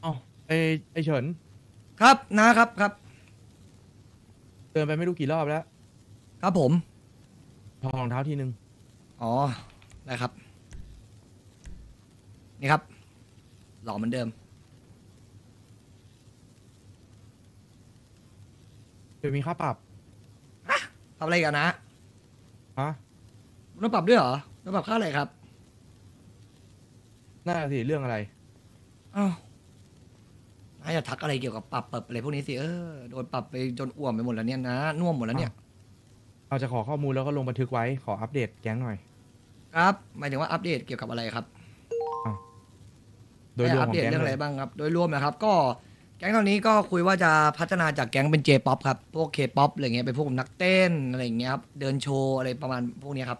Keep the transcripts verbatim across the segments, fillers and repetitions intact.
อ๋อไอไอเฉินครับนะครับครับเดินไปไม่รู้กี่รอบแล้วครับผมทองรองเท้าทีนึงอ๋อได้ครับนี่ครับหล่อเหมือนเดิมเดี๋ยวมีค่าปรับทำอะไรกันนะฮะต้องปรับด้วยเหรอต้องปรับค่าอะไรครับน่าสิเรื่องอะไรอ้าวน่าจะทักอะไรเกี่ยวกับปรับปรับอะไรพวกนี้สิเออโดนปรับไปจนอ้วมไปหมดแล้วเนี่ยนะน่วมหมดแล้วเนี่ยเราจะขอข้อมูลแล้วก็ลงบันทึกไว้ขออัปเดตแก๊งหน่อยครับหมายถึงว่าอัปเดตเกี่ยวกับอะไรครับโดยรวมอัปของเดตแก๊งเรื่องอะเลไรยบ้างครับ โดยรวมนะครับ ก็แก๊งตอนนี้ก็คุยว่าจะพัฒนาจากแก๊งเป็น J-pop ครับ พวก K-pop อะไรเงี้ยเป็นพวกนักเต้นอะไรอย่างเงี้ยครับ เดินโชว์อะไรประมาณพวกเนี้ยครับ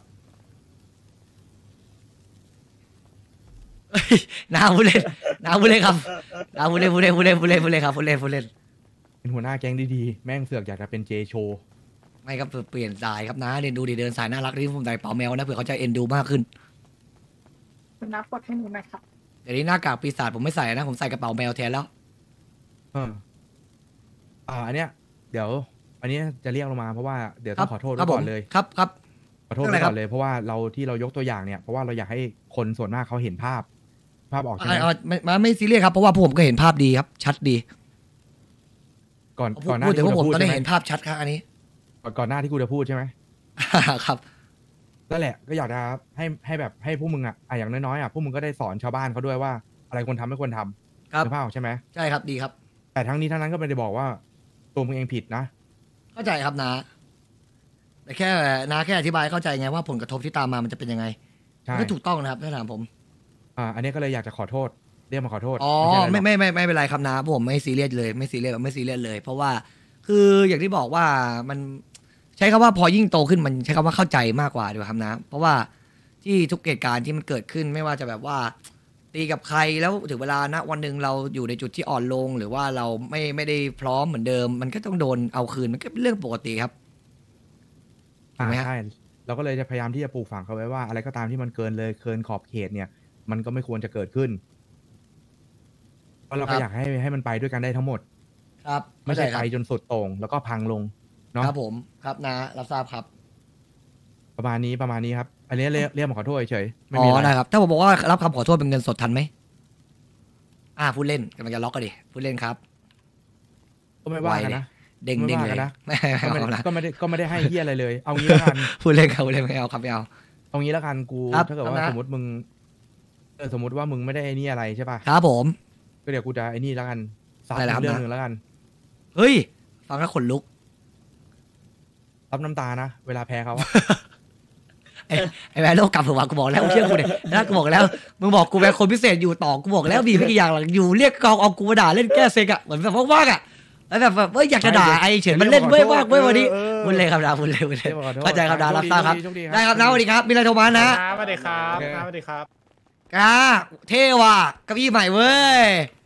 เอ้ยน้าพูดเล่นน้าพูดเล่นครับน้าพูดเล่นพูดเล่นพูดเล่นพูดเล่นพูดเล่นครับพูดเล่นพูดเล่นเป็นหัวหน้าแก๊งดีๆแม่งเสือกอยากจะเป็นเจโชไม่ครับเปลี่ยนสายครับนะเรียนดูดิเดินสายน่ารักที่ผมใส่เป๋าแมวนะเผื่อเขาจะเอ็นดูมากขึ้นคุณนับกดให้หนูหน่อยครับเดี๋ยวนี้หน้ากากปีศาจผมไม่ใส่นะผมใส่กระเป๋าแมวแทนแล้วเอออ่าอันเนี้ยเดี๋ยว อันนี้จะเรียกลงมาเพราะว่าเดี๋ยวครัต้อบ งขอโทษครัไว้บผก่อมนเลยครับครับขอโทษเรื่องอะไรไว้ครัก่บอนเลยเพราะว่าเราที่เรายกตัวอย่างเนี่ยเพราะว่าเราอยากให้คนส่วนมากเขาเห็นภาพ ภาพออกใช่ไหมอ่าไม่ไม่ไม่ซีเรียสครับเพราะว่าผมก็เห็นภาพดีครับ ชัดดีก่อนพูดก่อนหน้าพูดแต่ที่ว่ากูผมจะพูดตอนใช่นี้ไหมเห็นภาพชัดครับอันนี้ก่อนก่อนหน้าที่กูจะพูดใช่ไหมครับนั่นแหละก็อยากจะให้ให้แบบให้พวกมึงอ่ะอ่ะอย่างน้อยๆอ่ะพวกมึงก็ได้สอนชาวบ้านเขาด้วยว่าอะไรควรทำไม่ควรทำครับนึกภาพออกใช่ไหมใช่ครับดีครับแต่ทั้งนี้ทั้งนั้นก็ไม่ได้บอกว่าตัวมึงเองผิดนะเข้าใจครับนะแต่แค่นาแค่อธิบายเข้าใจไงว่าผลกระทบที่ตามมามันจะเป็นยังไงใช่ก็ถูกต้องนะครับถ้าถามผมอ่าอันนี้ก็เลยอยากจะขอโทษเรียกมาขอโทษอ๋อใช่ะรหรไม่อกไม่ไม่ไม่เป็นไรครับนะผมไม่ซีเรียสเลยไม่ซีเรียสไม่ซีเรียสเลย เพราะว่าคืออย่างที่บอกว่ามันใช้คำว่าพอยิ่งโตขึ้นมันใช้คำว่าเข้าใจมากกว่าดีกว่าครับนะ เพราะว่าที่ทุกเหตุการณ์ที่มันเกิดขึ้นไม่ว่าจะแบบว่า ตีกับใครแล้วถึงเวลาณวันหนึ่งเราอยู่ในจุดที่อ่อนลง หรือว่าเราไม่ไม่ได้พร้อมเหมือนเดิม มันก็ต้องโดนเอาคืนมันก็เป็นเรื่องปกติครับถูกอ่าไหมฮะใช่เราก็เลยจะพยายามที่จะปลูกฝังเขาไว้ว่าอะไรก็ตามที่มันเกินเลยเกินขอบเขตเนี่ย มันก็ไม่ควรจะเกิดขึ้นเพราะเราก็อยากให้ให้มันไปด้วยกันได้ทั้งหมดครับไม่ใช่เข้าไปใจครับจนสุดโต่งแล้วก็พังลงเนาะครับผมครับนะรับทราบครับประมาณนี้ประมาณนี้ครับ อันนี้เรียกเรียกมาขอโทษเฉยๆไม่อ๋มีออะไรได้ครับ ถ้าผมบอกว่ารับคำขอโทษเป็นเงินสดทันไหมอ่าพูดเล่นกำลังจะล็อกก็ดิพูดเล่นครับก็ไม่ว่ากันนะเด้งไม่เด้งว่าเลกัยนนะไม่ไม่ก็เอาไม่ได้นะก็ไม่ได้ก็ไม่ได้ให้เฮียอะไรเลย เอางี้แล้วกันพูดเล่นครับพูดเล่นไม่เอาครับไม่เอาเอางี้แล้วกันกูครับถ้าเกิดครับว่านะสมมติมึงเออสมมติว่ามึงไม่ได้ไอ้นี่อะไรใช่ป่ะครับผมก็เดี๋ยวกูจะไอ้นี่แล้วกันซับอะไรล่ะครับเรื่องนะหนึ่งแล้วกันเฮ้ยฟังแล้วขนลุกซับน้ำตานะเวลาแพ้เขาอะไอ้ไอ้แม่โลกกลับเถอะวะกูบอกแล้วมึงเชื่อกูเนี่ยนะกูบอกแล้วมึงบอกกูเป็นคนพิเศษอยู่ต่อกูบอกแล้วมีไม่กี่อย่างหรอกอยู่เรียกกองเอากูมาด่าเล่นแก้เซ็กอะเหมือนแบบว่างๆอะแล้วแบบแบบเอ้ยอยากจะด่าไอ้เฉินมันเล่นเว้ยว่างเว้ยวันนี้พูดเลยครับนะพูดเลยพูดเลยเรียกมาขอโทษเข้าใจครับนะรับทราบครับโชคดีได้ครับนะสวัสดีครับมีอะไรโทรมานะสวัสดีครับโอเคสวัสดีครับกาเท่ว่ะเกับพี่ใหม่เว้ย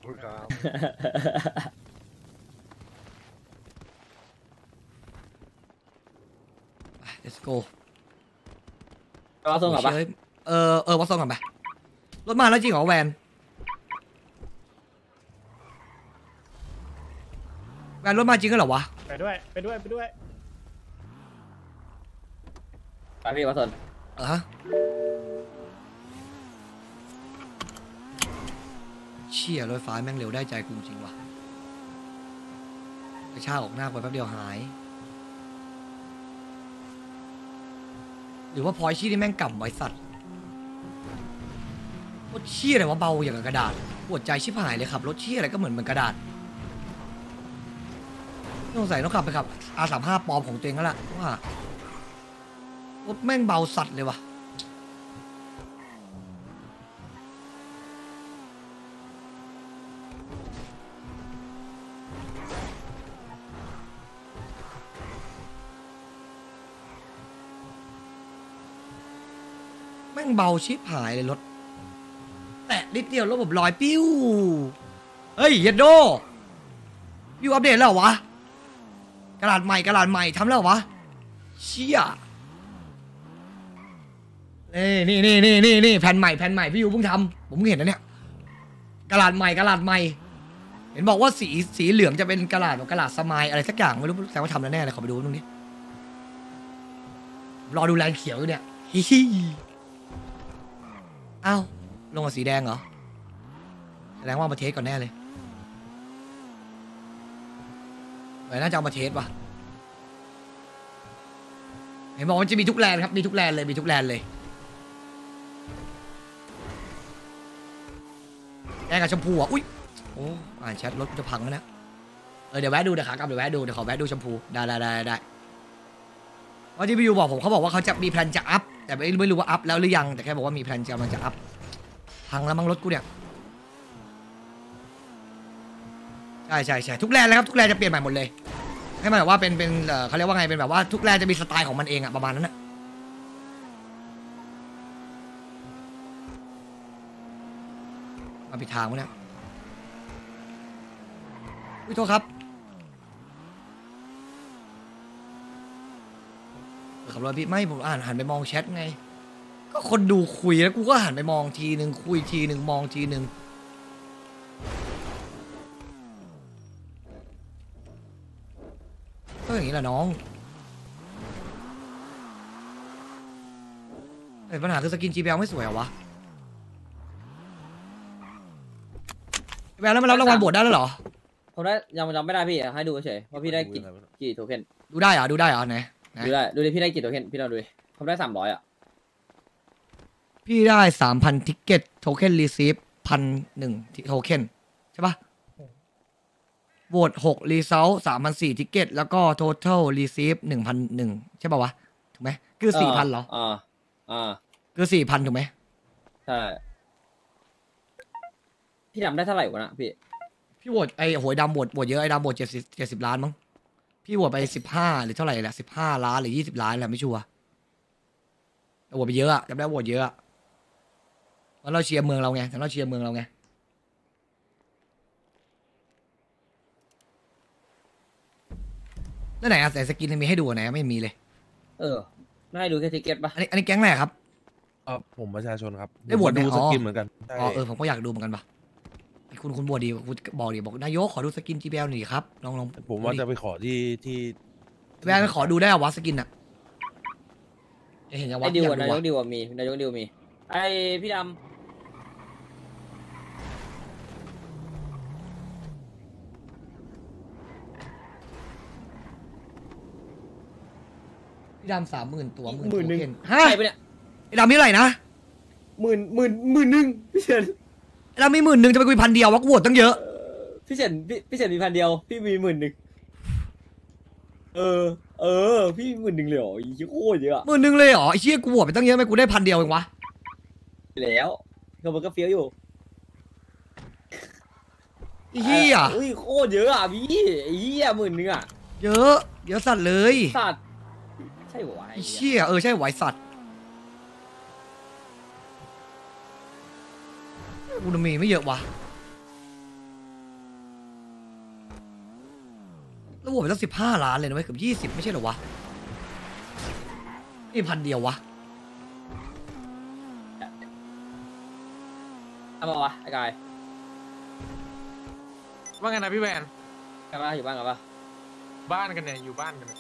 let's go เราส่งกลับปะเฮ้ยเออเออวัดส่งกันไปรถมาแล้วจริงเหรอแวนแวนรถมาจริงก็เหรอวะไปด้วย ไปด้วย ไปด้วยไปพี่วัสนเออฮะเชี่ยรถไฟฟ้าแม่งเร็วได้ใจกูจริงว่ะกระชากออกหน้าไปแป๊บเดียวหาย หรือว่าพอยชี่นี่แม่งกำไว้สัตว์รถเชี่ยอะไรวะเบาอย่างกับกระดาษปวดใจชิบหายเลยขับรถเชี่ยอะไรก็เหมือนเหมือนกระดาษสงสัยต้องขับไปขับ อาร์ สามสิบห้า ปลอมของตัวเองแล้วล่ะว่ารถแม่งเบาสัตว์เลยวะแม่งเบาชิบหายเลยรถแตะนิดเดียวรถผมลอยปิ้วเฮ้ยเยดโดวิวอัปเดตแล้วเหรอวะกระดาษใหม่กระดาษใหม่ทำแล้วเหรอวะเชี่ยนี่นี่นี่นี่นี่นี่แผ่นใหม่แผ่นใหม่พี่ยูเพิ่งทำผมเพิ่งเห็นนะเนี่ยกระดาษใหม่กระดาษใหม่เห็นบอกว่าสีสีเหลืองจะเป็นกระดาษแบบกระดาษสมายอะไรสักอย่างไม่รู้แต่ว่าทำแล้วแน่เลยขอไปดูตรงนี้รอดูแลนเขียวอยู่เนี่ยฮิฮิอ้าวลงกับสีแดงเหรอแสดงว่าเอามาเทสก่อนแน่เลยเหมือนน่าจะเอามาเทสว่ะเห็นบอกว่าจะมีทุกแลนด์ครับมีทุกแลนด์เลยมีทุกแลนด์เลยแดงกับชมพูอ่ะอุ้ยโอ้อ่านแชทรถจะพังแล้วนะเออเดี๋ยวแวะดูเดี๋ยวขากลับเดี๋ยวแวะดูเดี๋ยวขอแวะดูชมพูได้ได้ได้ได้เพราะที่พี่ยูบอกผมเขาบอกว่าเขาจะมีแพลนจะอัพแต่ไม่ไม่รู้ว่าอัพแล้วหรือยังแต่แค่บอกว่ามีแพลนจะมันจะอัพพังแล้วมั้งรถกูเนี่ยใช่ใช่ใช่ทุกแลนด์เลยครับทุกแลนด์จะเปลี่ยนใหม่หมดเลยให้มันแบบว่าเป็นเป็นเอ่อเขาเรียกว่าไงเป็นแบบว่าทุกแลนด์จะมีสไตล์ของมันเองอะประมาณนั้นนะมาผิดทางวะเนี่ยอุ้ยโทษครับขับรถพี่ไม่ผมอ่านหันไปมองแชทไงก็คนดูคุยแล้วกูก็หันไปมองทีหนึ่งคุยทีหนึ่งมองทีหนึ่งก็อย่างนี้แหละน้องแต่ปัญหาคือสกินจีแบลไม่สวยเหรอวะแบลแล้วมันรับรางวัลบวชได้แล้วเหรอผมได้ยังจำไม่ได้พี่ให้ดูเฉยว่าพี่ได้กี่กี่โทเค็นดูได้เหรอดูได้เหรอไหนไหนดูได้ดูดิพี่ได้กี่โทเค็นพี่ลองดูดิผมได้สามร้อยอ่ะพี่ได้สามพันทิกเก็ตโทเค็นรีซีฟพันหนึ่งโทเค็นใช่ปะโหวตหกรีเซลสามพันสี่ทิกเก็ตแล้วก็โทเทลรีซีฟหนึ่งพันหนึ่งใช่ปะวะถูกไหมคือสี่พันเหรออ่าอ่าคือสี่พันถูกไหมใช่พี่ดำได้เท่าไหร่วะนะพี่พี่โหวตไอ้โหยดำโหวตโหวตเยอะไอ้ดำโหวตเจ็ดสิบเจ็ดสิบล้านมั้งพี่โหวตไปสิบห้าหรือเท่าไหร่แหละสิบห้าล้านหรือยี่สิบล้านแหละไม่ชัวร์แต่โหวตไปเยอะอะจำได้โหวตเยอะอะเพราะเราเชียร์เมืองเราไงแต่เราเชียร์เมืองเราไงแล้วไหนอะแต่สกินมีให้ดูไหนไม่มีเลยเออน่าให้ดูแค่ทิเก็ตปะอันนี้อันนี้แก๊งไหนครับเออผมประชาชนครับได้โหวตไหมดูอ๋สอกินเหมือนกันใช่อ๋อเออผมก็อยากดูเหมือนกันปะไอ้คุณคุณบวชดีคุณบอกดีบอกนายกขอดูสกินจีแบลหน่อยดิครับลองลองผมว่าจะไปขอที่ที่แบลไปขอดูได้เหรอวะสกินอะเห็นยังวะไอ้ดิวอยาอะกนายดูกอะดิวอะมีนายกดิวมีไอ้พี่ดพี่ดำสามหมื่นตัวำหมื่นหมื่นหนึ่งโทเค็ฮะใช่ปะเนี่ยไอ้ดำมีเท่าไหร่นะหมื่นหมื่นหมื่นหนึ่งพี่เฉินไอ้ดำมีหมื่นหนึ่งจะไปคุยพันเดียววะกูโหวตตั้งเยอะพี่เฉินพี่พี่เฉินมีพันเดียวพี่มีหมื่นหนึ่งเออ เออ พี่หมื่นหนึ่งเลยเหรออีโคตรเยอะหมื่นหนึ่งเลยเหรอไอ้เชี่ยกูโหวตไปตั้งเยอะไหมกูได้พันเดียวเองวะแล้วก็มันก็เฟี้ยวอยู่ไอ้เหี้ยอุ้ยโคตรเยอะอ่ะพี่ไอ้เหี้ยหมื่นหนึ่งอ่ะเยอะเยอะสัตว์เลยสัตว์ใช่หวะไอ้เชี่ยเออใช่ไหวสัตว์กูมีไม่เยอะวะแล้วโหวตไปตั้งสิบห้าล้านเลยนะเว้ยเกือบยี่สิบไม่ใช่เหรอวะนี่พันเดียววะเอามาวะไอ้กายว่าไงนะพี่แวนกลับมาอยู่บ้านกันปะบ้านกันเนี่ยอยู่บ้านกันเนี่ย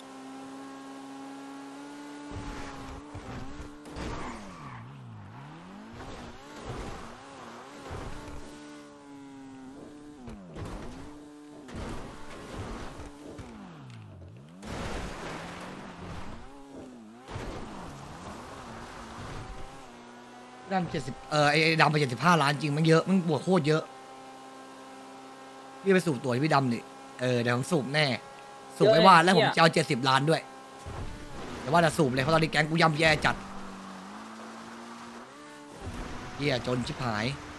ดำเจ็ดสิบเออไอ้ดำไปเจ็ดสิบห้าล้านจริงมันเยอะมันบวกโคตรเยอะพี่ไปสูบตัวให้พี่ดำดิเออเดี๋ยวผมสูบแน่สูบไม่ว่าแล้วผมจะเอาเจ็ดสิบล้านด้วยแต่ว่าจะสูบเลยเพราะตอนนี้แก๊งกูย่ำแย่จัดเหี้ยจนชิบหายเ